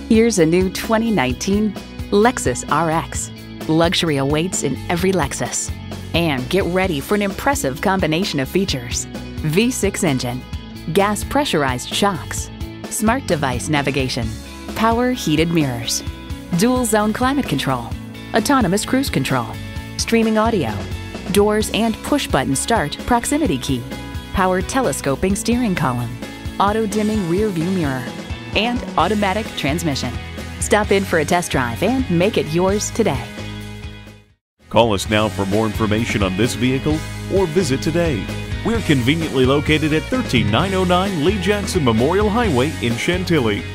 Here's a new 2019 Lexus RX. Luxury awaits in every Lexus. And get ready for an impressive combination of features. V6 engine, gas pressurized shocks, smart device navigation, power heated mirrors, dual zone climate control, autonomous cruise control, streaming audio, doors and push button start proximity key, power telescoping steering column, auto dimming rear view mirror, and automatic transmission. Stop in for a test drive and make it yours today. Call us now for more information on this vehicle or visit today. We're conveniently located at 13909 Lee Jackson Memorial Highway in Chantilly.